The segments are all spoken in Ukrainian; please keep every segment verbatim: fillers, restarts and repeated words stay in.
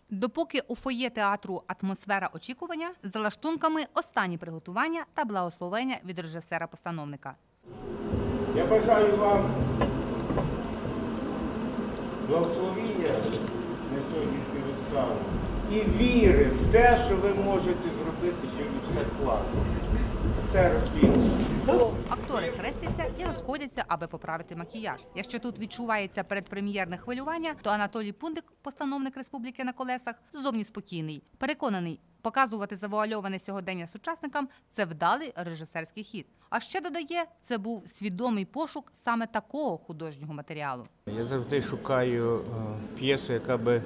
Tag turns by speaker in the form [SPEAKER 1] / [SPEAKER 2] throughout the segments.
[SPEAKER 1] Допоки у фоє театру атмосфера очікування, за лаштунками останні приготування та благословення від режисера-постановника.
[SPEAKER 2] Я бажаю вам благословіння на сьогоднішню виставу і віри в те, що ви можете зробити сьогодні все класно. Це розумієте.
[SPEAKER 1] Актори хрестяться і розходяться, аби поправити макіяж. Якщо тут відчувається передпрем'єрне хвилювання, то Анатолій Пундик, постановник «Республіки на колесах», зовні спокійний. Переконаний, показувати завуальоване сьогодення сучасникам – це вдалий режисерський хід. А ще додає, це був свідомий пошук саме такого художнього матеріалу.
[SPEAKER 2] Я завжди шукаю п'єсу, яка би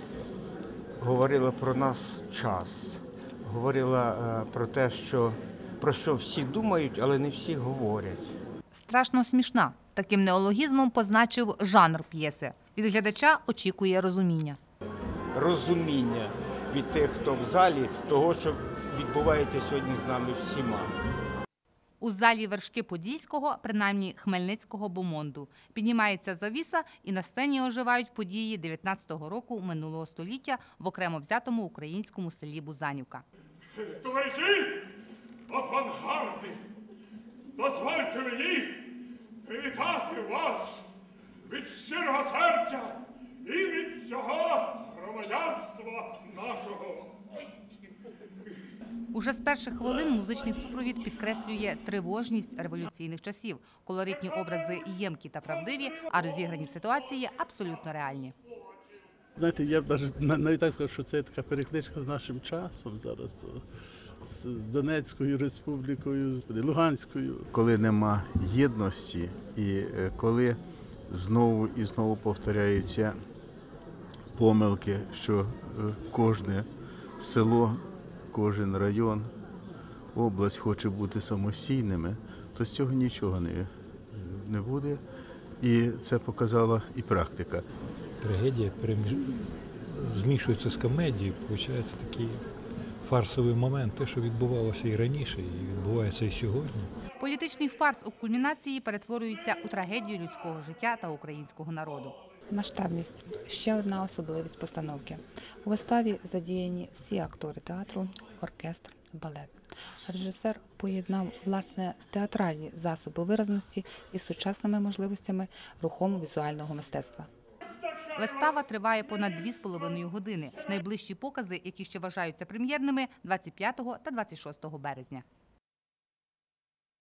[SPEAKER 2] говорила про нас час, говорила про те, що про що всі думають, але не всі говорять.
[SPEAKER 1] Страшно смішна. Таким неологізмом позначив жанр п'єси. Від глядача очікує розуміння.
[SPEAKER 2] Розуміння від тих, хто в залі, того, що відбувається сьогодні з нами всіма.
[SPEAKER 1] У залі Вершки Подільського, принаймні Хмельницького бомонду, піднімається завіса і на сцені оживають події дев'ятнадцятого року минулого століття в окремо взятому українському селі Бузанівка.
[SPEAKER 3] Товариші, авангарди, дозвольте мені привітати вас від щирого серця і від всього громадянства нашого.
[SPEAKER 1] Уже з перших хвилин музичний супровід підкреслює тривожність революційних часів. Колоритні образи ємкі та правдиві, а розіграні ситуації абсолютно реальні.
[SPEAKER 4] Знаєте, я б навіть так сказав, що це така перекличка з нашим часом зараз, з Донецькою республікою, з Луганською.
[SPEAKER 5] Коли нема єдності і коли знову і знову повторяються помилки, що кожне село, кожен район, область хоче бути самостійними, то з цього нічого не, не буде. І це показала і практика.
[SPEAKER 6] Трагедія переміж... змішується з комедією, виходить такий фарсовий момент, те, що відбувалося і раніше, і відбувається і сьогодні.
[SPEAKER 1] Політичний фарс у кульмінації перетворюється у трагедію людського життя та українського народу.
[SPEAKER 7] Масштабність – ще одна особливість постановки. У виставі задіяні всі актори театру, оркестр, балет. Режисер поєднав, власне, театральні засоби виразності із сучасними можливостями рухомо-візуального мистецтва.
[SPEAKER 1] Вистава триває понад дві з половиною години. Найближчі покази, які ще вважаються прем'єрними – двадцять п'ятого та двадцять шостого березня.